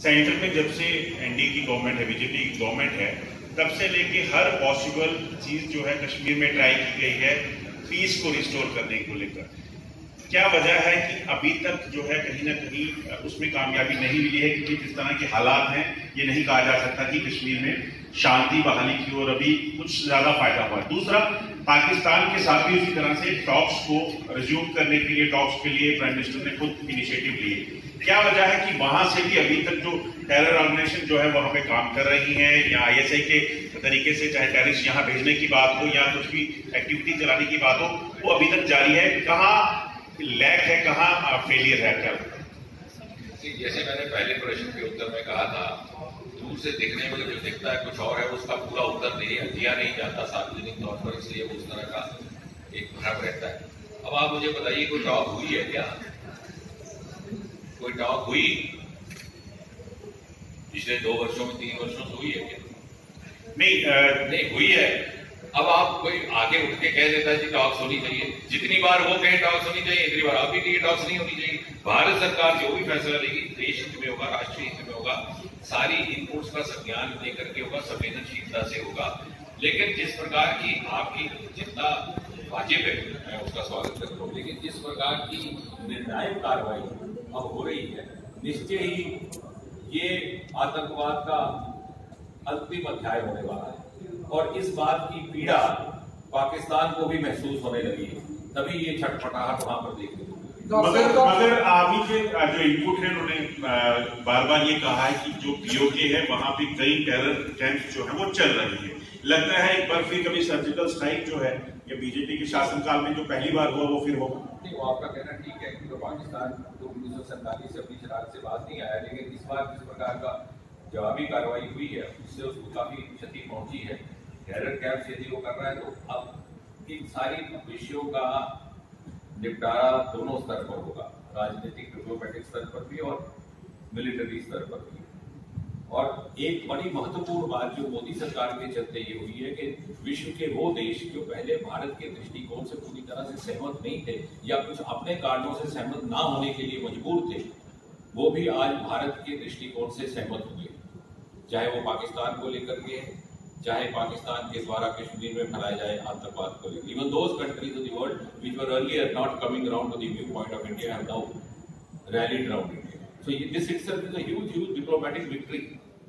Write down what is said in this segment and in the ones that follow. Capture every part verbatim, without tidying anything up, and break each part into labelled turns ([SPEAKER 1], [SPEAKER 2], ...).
[SPEAKER 1] Centre में जब से एनडीए की गवर्नमेंट है, बीजेपी की गवर्नमेंट है, तब से लेके हर पॉसिबल चीज जो है कश्मीर में ट्राई की गई है पीस को रिस्टोर करने को लेकर। क्या वजह है कि अभी तक जो है कहीं ना कहीं उसमें कामयाबी नहीं मिली है? क्योंकि जिस तरह के हालात हैं ये नहीं कहा जा सकता कि कश्मीर में शांति बहाली की ओर अभी कुछ ज्यादा फायदा हुआ है। दूसरा, पाकिस्तान के साथ भी उसी तरह से टॉक्स को रिज्यूम करने के लिए टॉक्स के लिए प्राइम मिनिस्टर ने खुद इनिशिएटिव लिए। क्या वजह है कि वहां से भी अभी तक जो टेरर ऑर्गेनाइजेशन जो है वहां पे काम कर रही हैं, या आईएसआई के तरीके से चाहे टेररिस्ट यहाँ भेजने की बात हो या कुछ भी एक्टिविटी चलाने की बात हो, वो अभी तक जारी है? कहाँ लैक है, कहाँ फेलियर है? क्या
[SPEAKER 2] जैसे मैंने पहले प्रश्न के उत्तर में कहा था, दूर से देखने में जो दिखता है कुछ और है, उसका पूरा उत्तर नहीं दिया नहीं जाता सार्वजनिक तौर पर, इसलिए उस तरह का एक भ्रम रहता है। अब आप मुझे बताइए, कोई टॉक हुई है क्या? कोई टॉक हुई पिछले दो वर्षों में, तीन वर्षों से हुई है क्या?
[SPEAKER 1] नहीं आ,
[SPEAKER 2] नहीं हुई है। अब आप कोई आगे उठ के कह देता है कि टॉक्स होनी चाहिए, जितनी बार वो कहे टॉक्स होनी चाहिए, इतनी बार आप भी कहिए टॉक्स नहीं होनी चाहिए। भारत सरकार जो भी फैसला लेगी देश हित में होगा, राष्ट्रीय हित में होगा, सारी इनपुट्स का संज्ञान लेकर के होगा, संवेदनशीलता से होगा। लेकिन जिस प्रकार की आपकी जितना वाजिब है मैं उसका स्वागत करता हूँ, लेकिन जिस प्रकार की निर्णायक कार्रवाई अब हो रही है, निश्चय ही ये आतंकवाद का अंतिम अध्याय होने वाला है और इस बात की पीड़ा पाकिस्तान को भी महसूस होने लगी है, तभी ये छटपटाहट वहां पर देखने को मिली।
[SPEAKER 1] मगर मगर अभी के जो इनपुट है उन्होंने बार बार ये कहा है कि जो पीओके है वहां पे कई टेरर कैंप्स जो है वो चल रही है। लगता है एक बार फिर कभी सर्जिकल स्ट्राइक जो है ये बीजेपी के शासनकाल में जो पहली बार हुआ वो फिर होगा?
[SPEAKER 2] नहीं, वो आपका कहना ठीक है कि तो पाकिस्तान तो उन्नीस सौ सैंतालीस से अपनी शरारत से बात नहीं आया, लेकिन इस बार जिस प्रकार का जवाबी कार्रवाई हुई है उससे उसको काफी क्षति पहुंची है। टेरर कैंप यदि वो कर रहा है तो अब इन सारी विषयों का निपटारा दोनों स्तर पर होगा, राजनीतिक डिप्लोमेटिक स्तर पर भी और मिलिट्री स्तर पर भी। और एक बड़ी महत्वपूर्ण बात जो मोदी सरकार के चलते ये हुई है कि विश्व के वो देश जो पहले भारत के दृष्टिकोण से पूरी तरह से सहमत नहीं थे या कुछ अपने कारणों से सहमत ना होने के लिए मजबूर थे, वो भी आज भारत के दृष्टिकोण से सहमत हुए, चाहे वो पाकिस्तान को लेकर के, चाहे पाकिस्तान के द्वारा कश्मीर में फैलाए जाए आतंकवाद को लेकर। Even those countries of the world which were earlier not coming around to the view point of India have now rallied around India. So this itself is a huge huge diplomatic victory.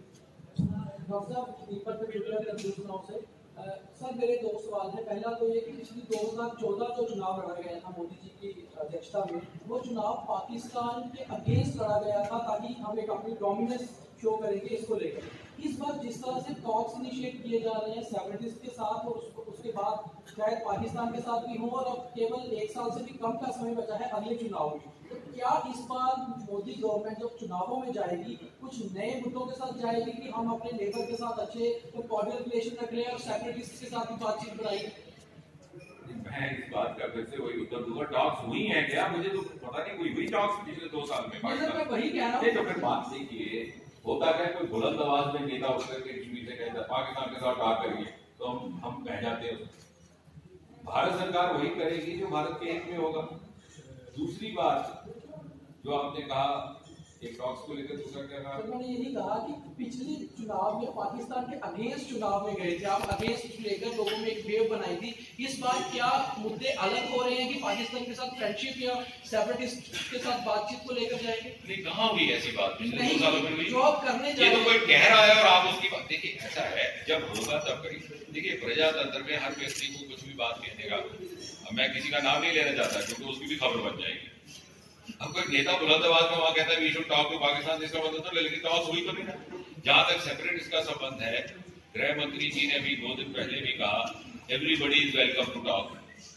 [SPEAKER 3] Doctor साहब, दीपक से चुनाव से sir मेरे दो सवाल है। पहला तो ये कि पिछली दो हज़ार चौदह जो चुनाव लड़ा गया था मोदी जी की अध्यक्षता में, वो चुनाव पाकिस्तान के अगेंस्ट लड़ा गया था ताकि हम एक अपनी डोमिनेंस शो करेंगे इसको लेकर। इस बार जिस तरह से टॉक्स इनिशिएट किए जा रहे हैं सेपरेटिस्ट के साथ और उसको उसके बाद शायद पाकिस्तान के साथ भी हो, और अब केवल एक साल से भी कम का समय बचा है अगले चुनाव में, तो क्या इस बार मोदी गवर्नमेंट जब चुनावों में जाएगी कुछ नए मुद्दों के साथ जाएगी कि हम अपने नेबर के साथ अच्छे तो कॉर्डियल रिलेशन रख लें और सेपरेटिस्ट के साथ भी बातचीत बढ़ाएंगे?
[SPEAKER 2] मैं इस बात का फिर से वही उत्तर दूंगा, टॉक्स हुई है क्या? मुझे तो पता नहीं कोई हुई टॉक्स पिछले दो साल में।
[SPEAKER 3] मैं वही कह रहा हूँ।
[SPEAKER 2] तो फिर बात देखिए, होता क्या, कोई बुलंद आवाज में नेता उठ करके कश्मीर से कहता पाकिस्तान के साथ बात करिए तो हम हम बह जाते हैं। भारत सरकार वही करेगी जो भारत के हित में होगा। दूसरी बात जो आपने कहा एक टॉक्स को लेकर, दूसरा क्या कहा?
[SPEAKER 3] मैंने यही कहा कि पिछले चुनाव में पाकिस्तान के अगेंस्ट चुनाव में गए थे आप, अगेंस्ट लेकर लोगों में एक वेव बनाई थी। इस बार क्या मुद्दे अलग हो रहे हैं कि पाकिस्तान के साथ फ्रेंडशिप या सेपरेटिस्ट के साथ बातचीत को लेकर जाएंगे?
[SPEAKER 2] नहीं, कहाँ हुई ऐसी बात पिछले दो सालों में?
[SPEAKER 3] जॉब करने
[SPEAKER 2] ये तो कोई कह रहा है और आप उसकी बात देखिए। ऐसा है, जब होगा तब करिए। देखिए, प्रजातंत्र में हर व्यक्ति को कुछ भी बात कहने का, मैं किसी का नाम नहीं लेना चाहता क्योंकि उसकी भी खबर बन जाएगी। अब कोई नेता बुलंद आवाज में वहां कहता है we should talk to Pakistan, इसका मतलब तो लेकिन टॉक्स हुई तो नहीं ना। जहां तक सेपरेटिस्ट का संबंध है, गृह मंत्री जी ने भी दो दिन पहले भी कहा everybody is welcome to talk.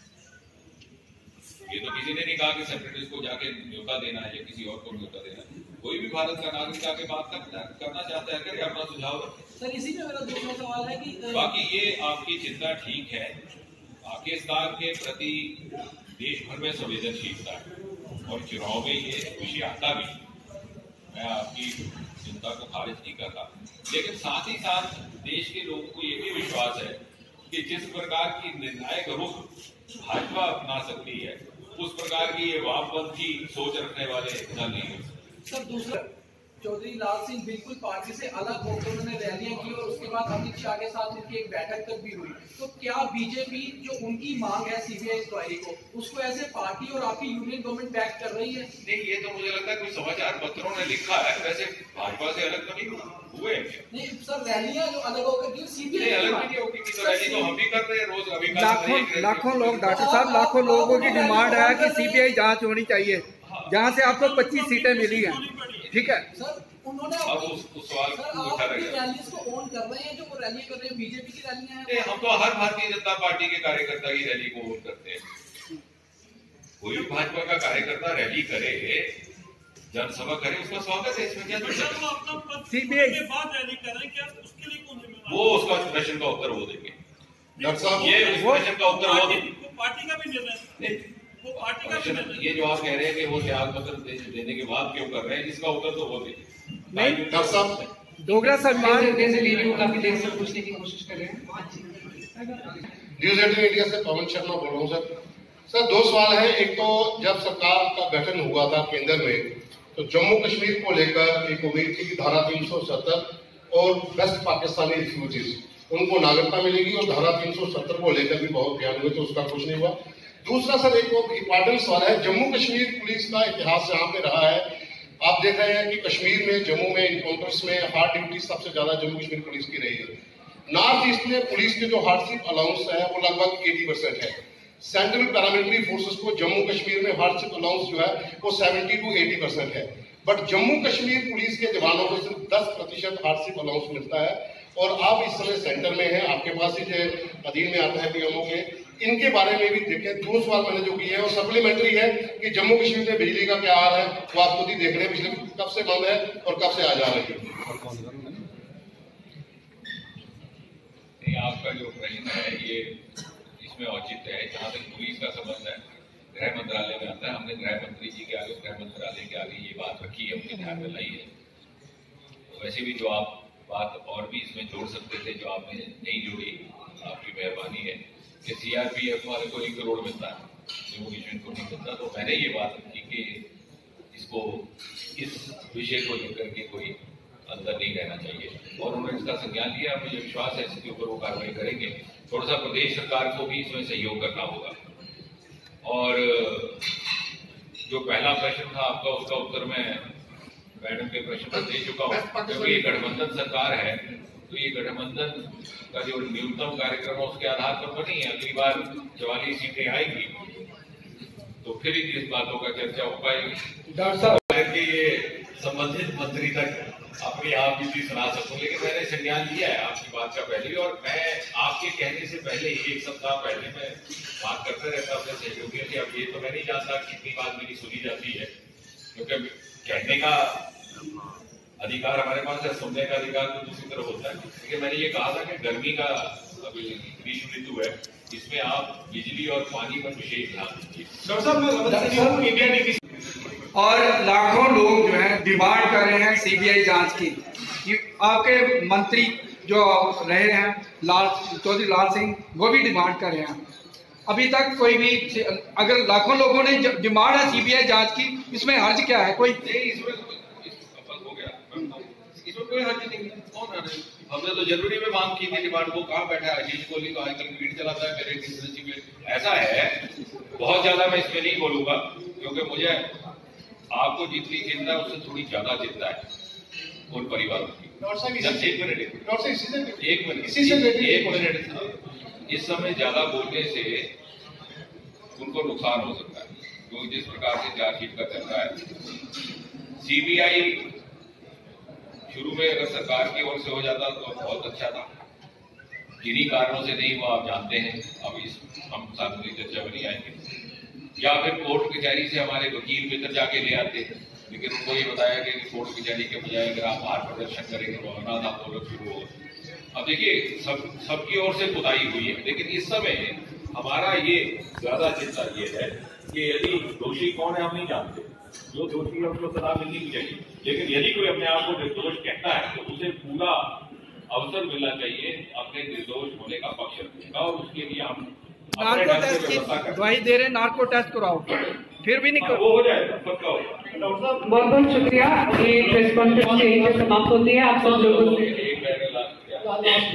[SPEAKER 2] ये तो किसी ने नहीं कहा कि सेपरेटिस्ट को जाके न्योता देना है या किसी और को न्योता देना है। कोई भी भारत का नागरिक आके बात करना करना चाहता है, करे अपना सुझाव।
[SPEAKER 3] सर इसी में मेरा दूसरा सवाल है कि
[SPEAKER 2] बाकी ये आपकी चिंता ठीक है, पाकिस्तान के प्रति देश भर में संवेदनशीलता है और चुनाव में ये विषय आता भी। मैं आपकी चिंता को खारिज नहीं कर रहा, लेकिन साथ ही साथ देश के लोगों को ये भी विश्वास है कि जिस प्रकार की निर्णायक रुख भाजपा अपना सकती है, उस प्रकार की ये वामपंथी सोच रखने वाले दल नहीं हो सकते।
[SPEAKER 3] सर दूसरा चौधरी लाल सिंह बिल्कुल पार्टी से अलग होकर उन्होंने रैलियां की और उसके बाद अमित शाह के साथ उनकी एक बैठक तक भी हुई। तो क्या बीजेपी जो उनकी मांग है सीबीआई इंक्वायरी को, उसको ऐसे पार्टी और आपकी यूनियन गवर्नमेंट बैक कर रही है?
[SPEAKER 2] नहीं, ये तो मुझे लगता है कोई समाचार पत्रों ने लिखा है, वैसे भाजपा से अलग तो नहीं हुए। नहीं
[SPEAKER 3] सर, रैलियां जो अलग होकर की सीबीआई
[SPEAKER 2] अलग नहीं होगी, तो रैली तो हम भी कर रहे हैं रोज। अभी
[SPEAKER 4] लाखों लाखों लोग, डॉक्टर साहब, लाखों लोगों की डिमांड है कि सीबीआई जांच होनी चाहिए, जहां से आपको पच्चीस सीटें मिली हैं, ठीक है
[SPEAKER 3] सर। उन्होंने
[SPEAKER 2] अब उस, उस सवाल को उठा रहे हैं,
[SPEAKER 3] रैलीज को ऑन कर रहे हैं, जो वो रैली कर रहे हैं बीजेपी की रैलियां हैं।
[SPEAKER 2] हम तो हर भारतीय जनता पार्टी के कार्यकर्ता की रैली को ऑन करते हैं। कोई भी भाजपा का कार्यकर्ता रैली करे, जनसभा करे, उसका स्वागत है, इसमें क्या
[SPEAKER 4] सीबीआई
[SPEAKER 5] बात रैली कर रहे हैं, क्या उसके लिए कौन जिम्मेदार?
[SPEAKER 2] वो उसका प्रश्न का उत्तर वो देंगे।
[SPEAKER 6] डॉक्टर साहब,
[SPEAKER 2] ये प्रश्न का उत्तर वो देंगे।
[SPEAKER 5] पार्टी का भी निर्णय, वो पार्टी का भी निर्णय।
[SPEAKER 2] ये जो आप कह रहे हैं कि वो त्याग पत्र देने के बाद क्यों कर रहे हैं, इसका उत्तर तो वो देंगे।
[SPEAKER 4] नहीं,
[SPEAKER 6] डॉक्टर साहब,
[SPEAKER 4] डोगरा सम्मान
[SPEAKER 3] काफी देर से पूछने की कोशिश कर रहे हैं।
[SPEAKER 6] न्यूज एटीन इंडिया से पवन शर्मा बोल रहा हूँ सर। सर, दो सवाल है। एक तो जब सरकार का गठन हुआ था केंद्र में, तो जम्मू कश्मीर को लेकर एक उम्मीद थी कि धारा तीन सौ सत्तर और वेस्ट पाकिस्तानी रिफ्यूजीज उनको नागरिकता मिलेगी, और धारा तीन सौ सत्तर को लेकर भी बहुत बयान हुए, तो उसका कुछ नहीं हुआ। दूसरा सर, एक इम्पोर्टेंट सवाल है, जम्मू कश्मीर पुलिस का इतिहास यहाँ पे रहा है। आप देख रहे हैं कि कश्मीर में, जम्मू में इनकाउंटर्स में हार्ड ड्यूटी सबसे ज्यादा जम्मू कश्मीर पुलिस की रही है। नॉर्थ ईस्ट में पुलिस के जो हार्डशिप अलाउंस है वो लगभग अस्सी परसेंट है। सेंट्रल पैरामिलिट्री फोर्सेस को जम्मू कश्मीर में हार्डशिप अलाउंस जो है वो सत्तर टू अस्सी परसेंट है, बट जम्मू कश्मीर पुलिस के जवानों को सिर्फ दस प्रतिशत हार्डशिप अलाउंस मिलता है। और आप इस समय सेंटर में हैं, आपके पास ही जो अधीन में आता है पीएमओ के, इनके बारे में भी देखें। दो सवाल मैंने जो किए हैं और सप्लीमेंट्री है कि जम्मू कश्मीर में बिजली का क्या हाल है, वो आप खुद ही देख रहे हैं, पिछले कब से बंद है और कब से आ जा रही है।
[SPEAKER 2] आपका जो प्रश्न है ये इसमें औचित्य है। जहाँ तक पुलिस का संबंध है, गृह मंत्रालय में आता है। हमने गृह मंत्री जी के आगे, गृह मंत्रालय के आगे ये बात रखी है, उनके ध्यान में लाई है। तो वैसे भी जो आप बात और भी इसमें जोड़ सकते थे, जो आपने नहीं जोड़ी, आपकी मेहरबानी है कि सीआरपीएफ वाले को एक करोड़ मिलता है, जम्मू कश्मीर को नहीं मिलता। तो मैंने ये बात रखी कि इसको, इस विषय को लेकर के कोई अंदर नहीं रहना चाहिए, और उन्होंने इसका संज्ञान लिया। मुझे विश्वास है इसके ऊपर वो कार्रवाई करेंगे। थोड़ा सा प्रदेश सरकार को भी इसमें सहयोग करना होगा। और जो पहला प्रश्न था आपका, उसका उत्तर मैं मैडम के प्रश्न पर दे चुका हूँ। क्योंकि ये गठबंधन सरकार है, तो ये गठबंधन का जो न्यूनतम कार्यक्रम है उसके आधार पर बनी है। अगली बार चवालीस सीटें आएगी तो फिर इस बातों का चर्चा हो पाएगी।
[SPEAKER 4] डॉक्टर साहब,
[SPEAKER 2] ये संबंधित मंत्री तक अपनी आप भी सुना सकूं, लेकिन मैंने संज्ञान लिया है आपकी बात का पहले भी। और मैं आपके कहने से पहले ही, एक सप्ताह पहले मैं बात करता रहता अपने सहयोगियों से। अब ये तो मैं नहीं जानता कितनी बात मेरी सुनी जाती है, क्योंकि कहने का अधिकार हमारे पास है, सुनने का अधिकार तो दूसरी तरफ होता है। लेकिन मैंने ये कहा था कि गर्मी का अभी ग्रीष्म ऋतु है, इसमें आप बिजली और पानी पर विशेष ध्यान दीजिए।
[SPEAKER 4] और लाखों लोग जो हैं डिमांड कर रहे हैं सीबीआई जांच की। कि आपके मंत्री जो रहे हैं लाल चौधरी लाल सिंह, वो भी डिमांड कर रहे हैं। अभी तक कोई भी, अगर लाखों लोगों ने डिमांड है सीबीआई जांच की, इसमें हर्ज क्या है? कोई
[SPEAKER 2] नहीं, इसमें हो गया, इसमें कोई हर्ज नहीं है। कौन है? हमने तो जनवरी में मांग की थी डिमांड को। कहाँ बैठा है आशीष कोहली, तो आजकल मीट चलाता है मेरे कंस्टिट्यूएंसी में। ऐसा है, बहुत ज्यादा मैं इसमें नहीं बोलूंगा, क्योंकि मुझे आपको जितनी चिंता है उससे थोड़ी ज्यादा चिंता है उन परिवारों की। एक मिनट एक मिनट एक मिनट इस समय ज्यादा बोलने से उनको नुकसान हो सकता है, क्योंकि जिस प्रकार से चार्जशीट का चल रहा है। सीबीआई शुरू में अगर सरकार की ओर से हो जाता तो बहुत अच्छा था, किन्हीं कारणों से नहीं, वो आप जानते हैं। अब इस हम सार्वजनिक चर्चा में नहीं आएंगे। या फिर कोर्ट कचहरी से हमारे वकील मित्र जाके ले आते, लेकिन उनको ये बताया गया कि कोर्ट कचहरी के बजाय अगर आप बाहर प्रदर्शन करेंगे तो अनाथ आंदोलन शुरू होगा। अब देखिए, सब सबकी ओर से खुदाई हुई है, लेकिन इस समय हमारा ये ज्यादा चिंता ये है कि यदि दोषी कौन है हम नहीं जानते, जो दोषी है उसको सजा मिलनी चाहिए। लेकिन यदि कोई अपने आप को निर्दोष कहता है तो उसे पूरा अवसर मिलना चाहिए अपने निर्दोष होने का पक्ष रखने का, और उसके लिए हम
[SPEAKER 4] नार्को टेस्ट की दवाई दे रहे हैं, नार्को टेस्ट कराओ, फिर भी नहीं,
[SPEAKER 2] वो हो जाएगा, पक्का होगा।
[SPEAKER 7] बहुत बहुत शुक्रिया। ये प्रेस कॉन्फ्रेंस यहीं पे समाप्त होती है। आप सब लोगों से